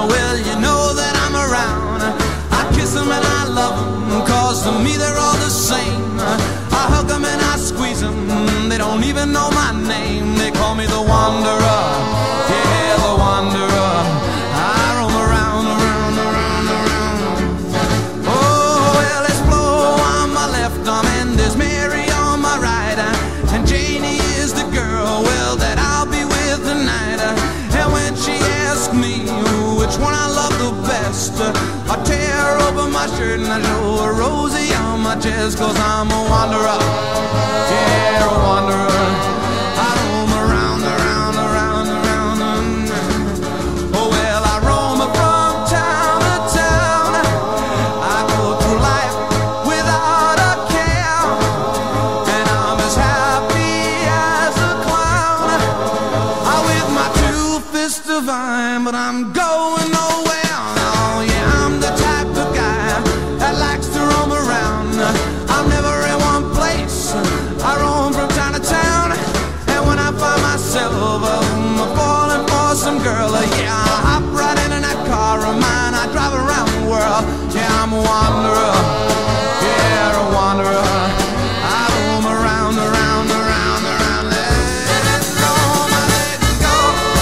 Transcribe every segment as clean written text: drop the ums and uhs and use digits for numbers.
well, you know that I'm around. I kiss them and I love them, cause to me they're all the same. I hug them and I squeeze them, they don't even know my name. They call me the wanderer, yeah, the wanderer. I roam around, around, around, around. Oh, well, there's Flo on my left arm and there's Mary on my right, and Janie is the girl, well, that I'll be with tonight. And when she asks me which one I love the best, I tear open my shirt and I show her Rosie on my chest, cause I'm a wanderer, yeah, a wanderer. I roam around, around, around, around. Oh, well, I roam from town to town. I go through life without a care, and I'm as happy as a clown. I with my two fists divine, but I'm going nowhere. Oh, yeah, I'm the type of guy that likes to roam around. I'm never in one place, I roam from town to town. And when I find myself falling for some girl, yeah, I hop right in that car of mine. I drive around the world, yeah, I'm a wanderer, yeah, a wanderer. I roam around, around, around, around. Let it go, let it go.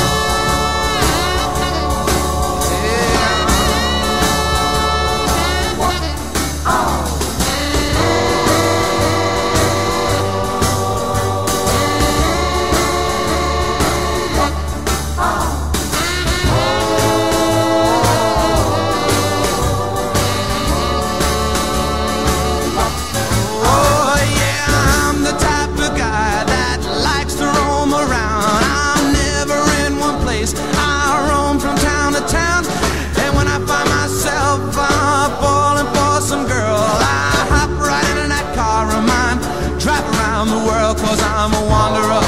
Oh, yeah, I'm the type of guy that likes to roam around. I'm never in one place, I roam from town to town. And when I find myself falling for some girl, I hop right in that car of mine, drive around the world, cause I'm a wanderer,